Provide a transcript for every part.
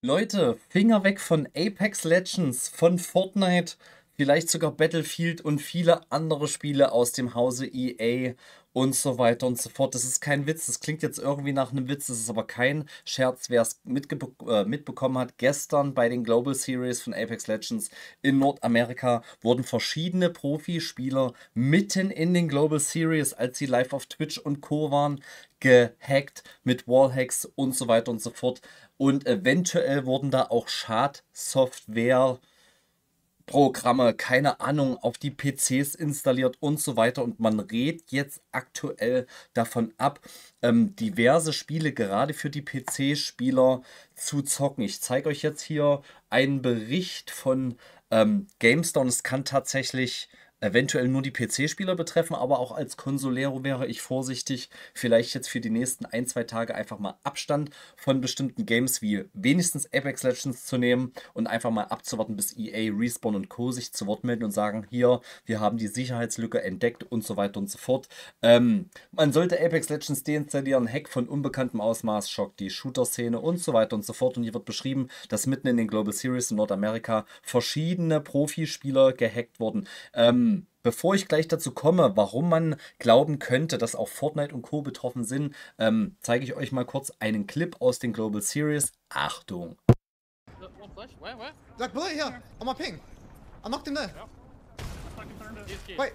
Leute, Finger weg von Apex Legends, von Fortnite, vielleicht sogar Battlefield und viele andere Spiele aus dem Hause EA und so weiter und so fort. Das ist kein Witz, das klingt jetzt irgendwie nach einem Witz, das ist aber kein Scherz, wer es mitbekommen hat. Gestern bei den Global Series von Apex Legends in Nordamerika wurden verschiedene Profispieler mitten in den Global Series, als sie live auf Twitch und Co. waren, gehackt mit Wallhacks und so weiter und so fort. Und eventuell wurden da auch Schadsoftware, Programme, keine Ahnung, auf die PCs installiert und so weiter. Und man rät jetzt aktuell davon ab, diverse Spiele gerade für die PC-Spieler zu zocken. Ich zeige euch jetzt hier einen Bericht von GameStar und es kann tatsächlich eventuell nur die PC-Spieler betreffen, aber auch als Consolero wäre ich vorsichtig, vielleicht jetzt für die nächsten ein, zwei Tage einfach mal Abstand von bestimmten Games wie wenigstens Apex Legends zu nehmen und einfach mal abzuwarten, bis EA, Respawn und Co. sich zu Wort melden und sagen, hier, wir haben die Sicherheitslücke entdeckt und so weiter und so fort. Man sollte Apex Legends deinstallieren, Hack von unbekanntem Ausmaß schockt die Shooter-Szene und so weiter und so fort. Und hier wird beschrieben, dass mitten in den Global Series in Nordamerika verschiedene Profispieler gehackt wurden. Bevor ich gleich dazu komme, warum man glauben könnte, dass auch Fortnite und Co. betroffen sind, zeige ich euch mal kurz einen Clip aus den Global Series. Achtung! One flash? Where? Black bullet here, on my ping. I knocked him there. He's Wait.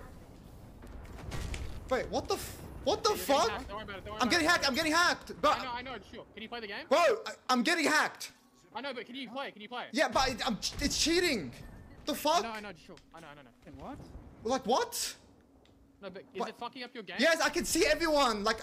Wait, what the fuck? Don't worry about it. I'm getting hacked, I'm getting hacked. But, I know, sure. Can you play the game? bro, I'm getting hacked. I know, but can you play? Yeah, but it's cheating. The fuck? I know, sure. I know. And what? Like, what? No, but is What? it fucking up your game? Yes, I can see everyone. Like,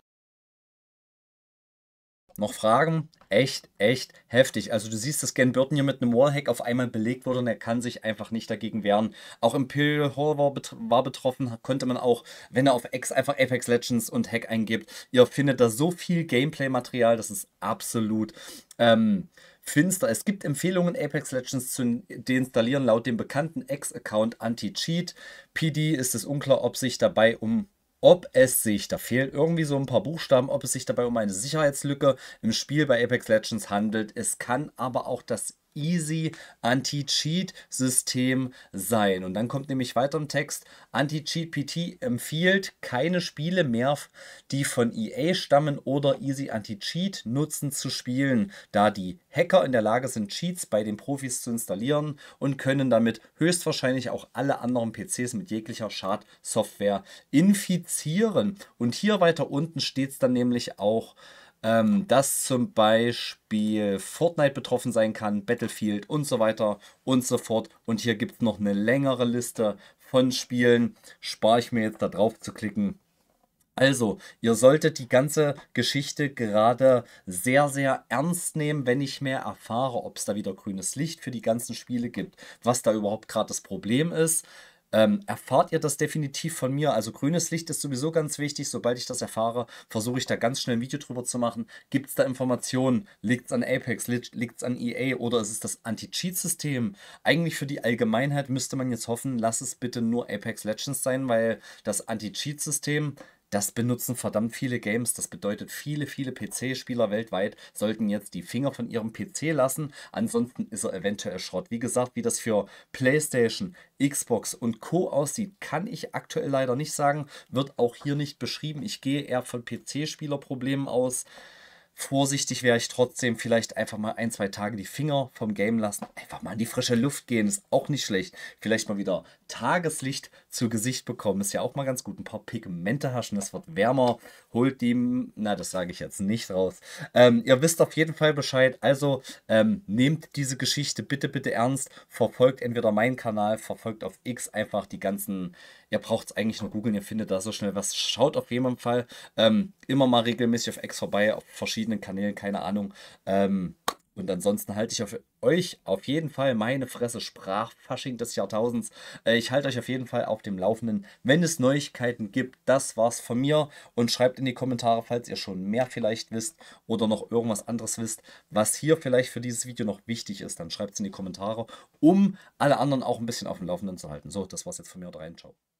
Noch Fragen? Echt heftig. Also du siehst, dass Gan Burton hier mit einem Wallhack auf einmal belegt wurde und er kann sich einfach nicht dagegen wehren. Auch Imperial Hall war betroffen, konnte man auch, wenn er auf X einfach Apex Legends und Hack eingibt, ihr findet da so viel Gameplay-Material, das ist absolut finster. Es gibt Empfehlungen, Apex Legends zu deinstallieren, laut dem bekannten X-Account Anti-Cheat. PD ist es unklar, da fehlen irgendwie so ein paar Buchstaben, ob es sich dabei um eine Sicherheitslücke im Spiel bei Apex Legends handelt. Es kann aber auch das Easy Anti-Cheat-System sein. Und dann kommt nämlich weiter im Text, Anti-Cheat PT empfiehlt keine Spiele mehr, die von EA stammen oder Easy Anti-Cheat nutzen zu spielen, da die Hacker in der Lage sind, Cheats bei den Profis zu installieren und können damit höchstwahrscheinlich auch alle anderen PCs mit jeglicher Schadsoftware infizieren. Und hier weiter unten steht es dann nämlich auch, dass zum Beispiel Fortnite betroffen sein kann, Battlefield und so weiter und so fort. Und hier gibt es noch eine längere Liste von Spielen. Spare ich mir jetzt da drauf zu klicken. Also, ihr solltet die ganze Geschichte gerade sehr ernst nehmen, wenn ich mehr erfahre, ob es da wieder grünes Licht für die ganzen Spiele gibt, was da überhaupt gerade das Problem ist. Erfahrt ihr das definitiv von mir. Also grünes Licht ist sowieso ganz wichtig. Sobald ich das erfahre, versuche ich da ganz schnell ein Video drüber zu machen. Gibt es da Informationen? Liegt es an Apex? Liegt es an EA? Oder ist es das Anti-Cheat-System? Eigentlich für die Allgemeinheit müsste man jetzt hoffen, lass es bitte nur Apex Legends sein, weil das Anti-Cheat-System, das benutzen verdammt viele Games. Das bedeutet, viele PC-Spieler weltweit sollten jetzt die Finger von ihrem PC lassen. Ansonsten ist er eventuell Schrott. Wie gesagt, wie das für PlayStation, Xbox und Co. aussieht, kann ich aktuell leider nicht sagen. Wird auch hier nicht beschrieben. Ich gehe eher von PC-Spielerproblemen aus. Vorsichtig wäre ich trotzdem, vielleicht einfach mal ein, zwei Tage die Finger vom Game lassen. Einfach mal in die frische Luft gehen, ist auch nicht schlecht. Vielleicht mal wieder Tageslicht zu Gesicht bekommen, ist ja auch mal ganz gut. Ein paar Pigmente haschen, es wird wärmer. Holt die, na, das sage ich jetzt nicht raus. Ihr wisst auf jeden Fall Bescheid. Also nehmt diese Geschichte bitte ernst. Verfolgt entweder meinen Kanal, verfolgt auf X einfach die ganzen. Ihr braucht es eigentlich nur googeln, ihr findet da so schnell was. Schaut auf jeden Fall immer mal regelmäßig auf X vorbei, auf verschiedenen Kanälen, keine Ahnung. Und ansonsten halte ich euch auf jeden Fall meine Fresse, Sprachfasching des Jahrtausends. Ich halte euch auf jeden Fall auf dem Laufenden, wenn es Neuigkeiten gibt. Das war's von mir und schreibt in die Kommentare, falls ihr schon mehr vielleicht wisst oder noch irgendwas anderes wisst, was hier vielleicht für dieses Video noch wichtig ist. Dann schreibt es in die Kommentare, um alle anderen auch ein bisschen auf dem Laufenden zu halten. So, das war's jetzt von mir und rein. Ciao.